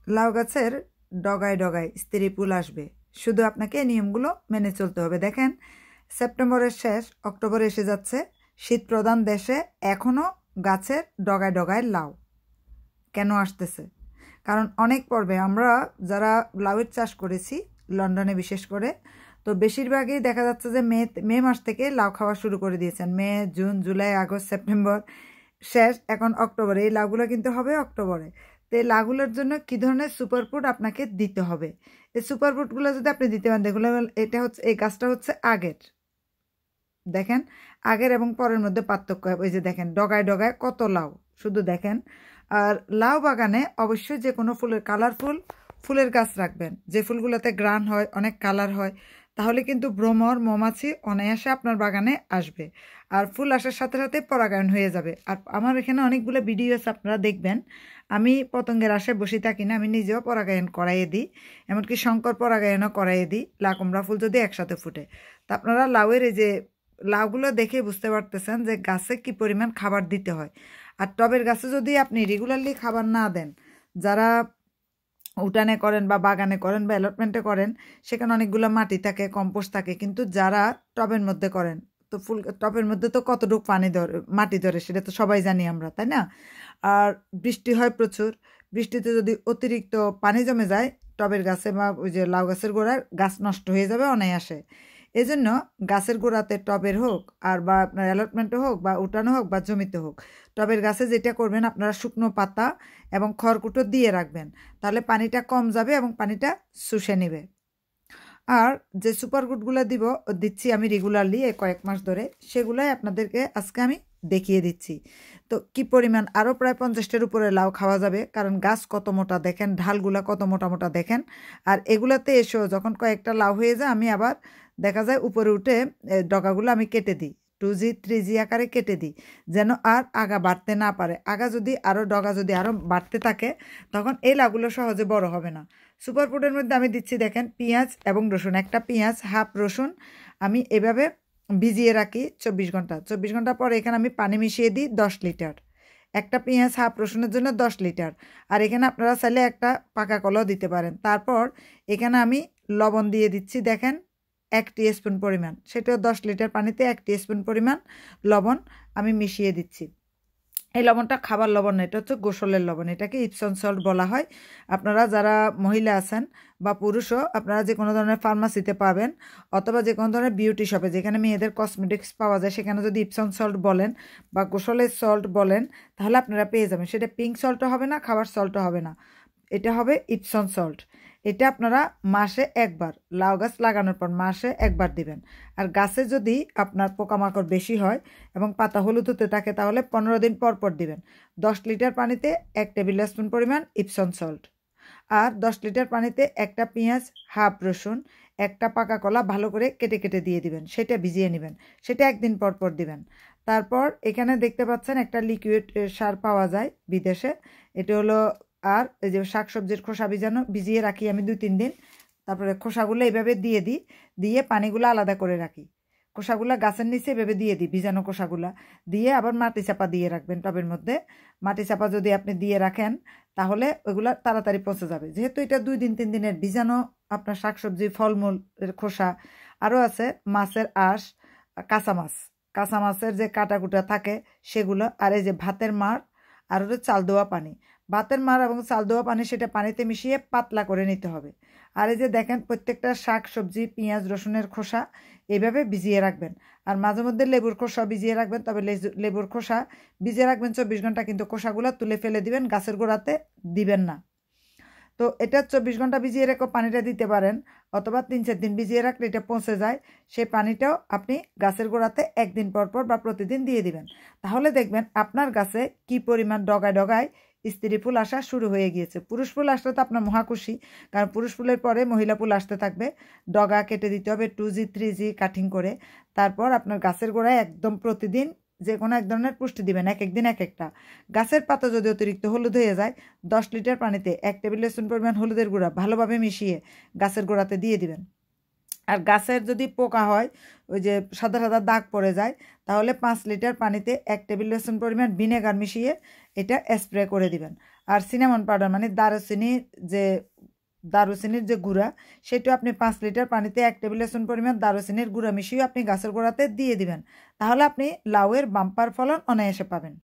লাউ গাছের ডগায় ডগায় স্ত্রী ফুল আসবে, শুধু আপনাকে এই নিয়মগুলো মেনে চলতে হবে। দেখেন, সেপ্টেম্বরের শেষ, অক্টোবর এসে যাচ্ছে, শীত প্রধান দেশে এখনও গাছের ডগায় ডগায় লাউ কেন আসতেছে? কারণ অনেক পর্বে আমরা যারা লাউয়ের চাষ করেছি লন্ডনে বিশেষ করে, তো বেশিরভাগই দেখা যাচ্ছে যে মে মাস থেকে লাউ খাওয়া শুরু করে দিয়েছেন। May, June, July, August, September শেষ, এখন অক্টোবরে। এই লাউগুলো কিন্তু হবে অক্টোবরে। তো এই লাউগুলোর জন্য কী ধরনের সুপারফুড আপনাকে দিতে হবে? এই সুপারফুডগুলো যদি আপনি দিতে পারেন, দেখুন এটা হচ্ছে, এই গাছটা হচ্ছে আগের, দেখেন আগের এবং পরের মধ্যে পার্থক্য। ওই যে দেখেন ডগায় ডগায় কত লাউ, শুধু দেখেন। আর লাউ বাগানে অবশ্যই যে কোনো ফুলের কালারফুল ফুলের গাছ রাখবেন, যে ফুলগুলোতে গ্রান হয়, অনেক কালার হয়, তাহলে কিন্তু ভ্রমর, মৌমাছি অনায়াসে আপনার বাগানে আসবে। আর ফুল আসার সাথে সাথে পরাগায়ন হয়ে যাবে। আর আমার এখানে অনেকগুলো ভিডিও আছে, আপনারা দেখবেন। আমি পতঙ্গের আশায় বসে থাকি না, আমি নিজেও পরাগায়ন করাইয়ে দিই, এমনকি শঙ্কর পরাগায়নও করাইয়ে দিই লাকুমড়া ফুল যদি একসাথে ফুটে। তা আপনারা লাউয়ের এই যে লাউগুলো দেখে বুঝতে পারতেছেন যে গাছে কি পরিমাণ খাবার দিতে হয়। আর টবের গাছে যদি আপনি রেগুলারলি খাবার না দেন, যারা উঠানে করেন বা বাগানে করেন বা অ্যালটমেন্টে করেন, সেখানে অনেকগুলো মাটি থাকে, কম্পোস্ট থাকে, কিন্তু যারা টবের মধ্যে করেন, তো ফুল টবের মধ্যে তো কতটুকু পানি ধরে, মাটি ধরে, সেটা তো সবাই জানি আমরা, তাই না? আর বৃষ্টি হয় প্রচুর, বৃষ্টিতে যদি অতিরিক্ত পানি জমে যায় টবের গাছে বা ওই যে লাউ গাছের গোড়ার, গাছ নষ্ট হয়ে যাবে অনায়াসে। এই জন্য গাছের গোড়াতে, টবের হোক আর বা আপনার অ্যালটমেন্টে হোক বা উঠানো হোক বা জমিতে হোক, টবের গাছে যেটা করবেন, আপনারা শুকনো পাতা এবং খড়কুটো দিয়ে রাখবেন, তাহলে পানিটা কম যাবে এবং পানিটা শুষে নেবে। আর যে সুপারফুডগুলো দিচ্ছি আমি রেগুলারলি এই কয়েক মাস ধরে, সেগুলাই আপনাদেরকে আজকে আমি দেখিয়ে দিচ্ছি। তো কি পরিমাণ, আরও প্রায় 50টার উপরে লাউ খাওয়া যাবে, কারণ গাছ কত মোটা দেখেন, ঢালগুলা কত মোটা মোটা দেখেন। আর এগুলাতে এসেও যখন কয়েকটা লাউ হয়ে যায়, আমি আবার দেখা যায় উপরে উঠে ডগাগুলো আমি কেটে দিই, 2G 3G আকারে কেটে দিই, যেন আর আগা বাড়তে না পারে। আগা যদি আরও, ডগা যদি আরও বাড়তে থাকে, তখন এই লাউগুলো সহজে বড় হবে না। সুপারফুডের মধ্যে আমি দিচ্ছি দেখেন পেঁয়াজ এবং রসুন, একটা পেঁয়াজ, হাফ রসুন আমি এভাবে ভিজিয়ে রাখি 24 ঘন্টা। 24 ঘন্টা পরে এখানে আমি পানি মিশিয়ে দিই 10 লিটার, একটা পেঁয়াজ হাফ রসুনের জন্য 10 লিটার। আর এখানে আপনারা চাইলে একটা পাকা কলাও দিতে পারেন। তারপর এখানে আমি লবণ দিয়ে দিচ্ছি দেখেন 1 টিস্পুন পরিমাণ, সেটাও 10 লিটার পানিতে 1 টিস্পুন পরিমাণ লবণ আমি মিশিয়ে দিচ্ছি। এই লবণটা খাবার লবণ না, এটা হচ্ছে গোসলের লবণ, এটাকে ইপসন সল্ট বলা হয়। আপনারা যারা মহিলা আছেন বা পুরুষও, আপনারা যে কোনো ধরনের ফার্মাসিতে পাবেন, অথবা যে কোনো ধরনের বিউটি শপে যেখানে মেয়েদের কসমেটিক্স পাওয়া যায়, সেখানে যদি ইপসন সল্ট বলেন বা গোসলের সল্ট বলেন, তাহলে আপনারা পেয়ে যাবেন। সেটা পিঙ্ক সল্টও হবে না, খাবার সল্টও হবে না, এটা হবে ইপসন সল্ট। এটা আপনারা মাসে একবার, লাউ গাছ লাগানোর পর মাসে একবার দিবেন। আর গাছে যদি আপনার পোকামাকড় বেশি হয় এবং পাতা হলুদ হতে থাকে, তাহলে 15 দিন পর পর দিবেন। 10 লিটার পানিতে 1 টেবিল স্পুন পরিমাণ ইপসন সল্ট। আর 10 লিটার পানিতে একটা পেঁয়াজ, হাফ রসুন, একটা পাকা কলা ভালো করে কেটে কেটে দিয়ে দিবেন, সেটা ভিজিয়ে নেবেন, সেটা 1 দিন পর পর দিবেন। তারপর এখানে দেখতে পাচ্ছেন একটা লিকুইড সার পাওয়া যায় বিদেশে, এটা হলো, আর এই যে শাকসবজির খোসা ভিজিয়ে রাখি আমি 2-3 দিন, তারপরে খোসাগুলো এইভাবে দিয়ে দিই, দিয়ে পানিগুলো আলাদা করে রাখি, খোসাগুলা গাছের নিচে এভাবে দিয়ে দিই, ভিজানো খোসাগুলা দিয়ে আবার মাটি চাপা দিয়ে রাখবেন টবের মধ্যে। মাটি চাপা যদি আপনি দিয়ে রাখেন, তাহলে ওইগুলা তাড়াতাড়ি পচে যাবে, যেহেতু এটা 2 দিন 3 দিনের ভিজানো আপনার শাকসবজি, ফলমূলের খোসা। আরও আছে মাছের আঁশ, কাঁচা মাছের যে কাটাকুটা থাকে সেগুলো, আর এই যে ভাতের মাড়, আর হলো চাল দেওয়া পানি। ভাতের মাড় এবং চাল দেওয়া পানি, সেটা পানিতে মিশিয়ে পাতলা করে নিতে হবে। আর এই যে দেখেন প্রত্যেকটা শাক সবজি, পেঁয়াজ রসুনের খোসা এইভাবে ভিজিয়ে রাখবেন। আর মাঝে মধ্যে লেবুর খোসা ভিজিয়ে রাখবেন, তবে লেবুর খোসা ভিজিয়ে রাখবেন 24 ঘন্টা, কিন্তু খোসাগুলো তুলে ফেলে দিবেন, গাছের গোড়াতে দিবেন না। তো এটা 24 ঘন্টা ভিজিয়ে রেখে পানিটা দিতে পারেন, অথবা 3-4 দিন ভিজিয়ে রাখলে এটা পচে যায়, সেই পানিটাও আপনি গাছের গোড়াতে 1 দিন পর পর বা প্রতিদিন দিয়ে দিবেন। তাহলে দেখবেন আপনার গাছে কি পরিমাণ ডগায় ডগায় স্ত্রী ফুল আসা শুরু হয়ে গিয়েছে। পুরুষ ফুল আসলে তো আপনার মহাখুশি, কারণ পুরুষ ফুলের পরে মহিলা ফুল আসতে থাকবে। ডগা কেটে দিতে হবে 2G 3G কাটিং করে। তারপর আপনার গাছের গোড়ায় একদম প্রতিদিন যে কোনো এক ধরনের পুষ্টি দিবেন, এক একদিন এক একটা। গাছের পাতা যদি অতিরিক্ত হলুদ হয়ে যায়, 10 লিটার পানিতে 1 টেবিল স্পুন পরিমাণ হলুদের গুঁড়া ভালোভাবে মিশিয়ে গাছের গোড়াতে দিয়ে দিবেন। আর গাছের যদি পোকা হয়, ওই যে সাদা সাদা দাগ পড়ে যায়, তাহলে 5 লিটার পানিতে 1 টেবিল স্পুন পরিমাণ ভিনেগার মিশিয়ে এটা স্প্রে করে দিবেন। আর সিনামন পাউডার মানে দারুচিনির যে গুঁড়া, সেটা আপনি 5 লিটার পানিতে 1 টেবিল স্পুন পরিমাণ দারুচিনির গুঁড়া মিশিয়ে আপনি গাছের গোড়াতে দিয়ে দিবেন। তাহলে আপনি লাউয়ের বাম্পার ফলন অনায়াসে পাবেন।